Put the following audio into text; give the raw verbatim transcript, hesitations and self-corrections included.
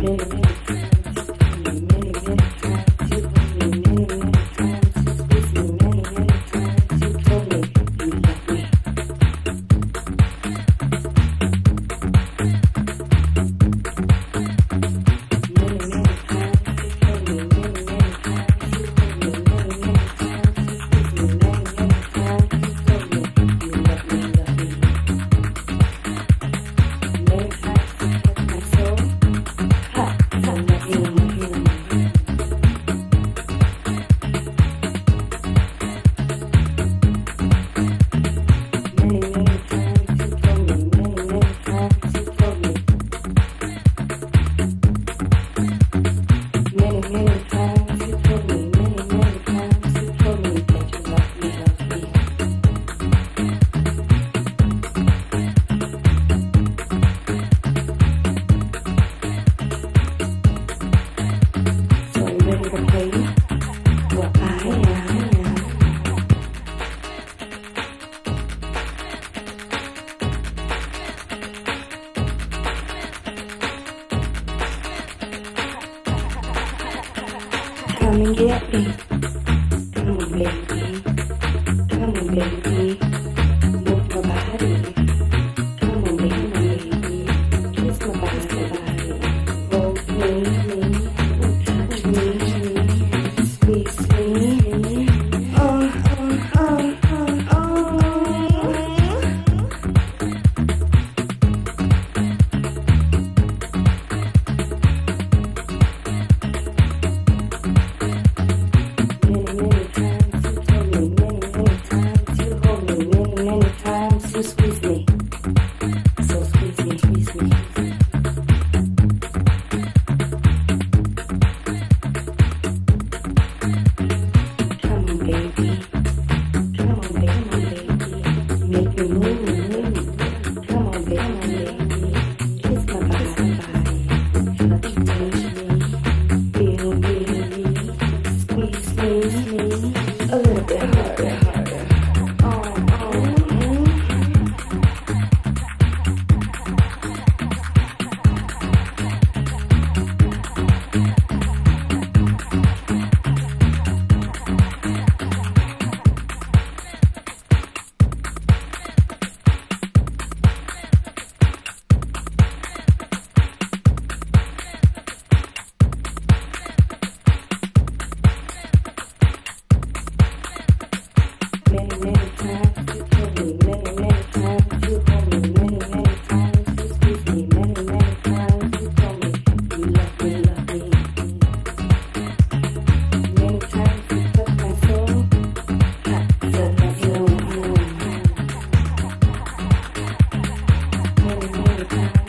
Come and get me. Come on, baby. Come on, baby. Move my body. Come on, baby. Kiss my body. Roll me, touch me, squeeze me. Oh, oh, oh, oh, oh. So squeeze me, so squeeze me, squeeze me. Come on, baby. Come on, baby. Make me move. Come on, baby. Kiss my body, touch me, feel me, squeeze me, a little bit harder, harder. Oh, oh. Many, many times you told me, many, many times you told me, many, many times you squeeze me, many, many times you told me, you love me, love me. Many times you touched my soul, hot, so love you. Many, many times.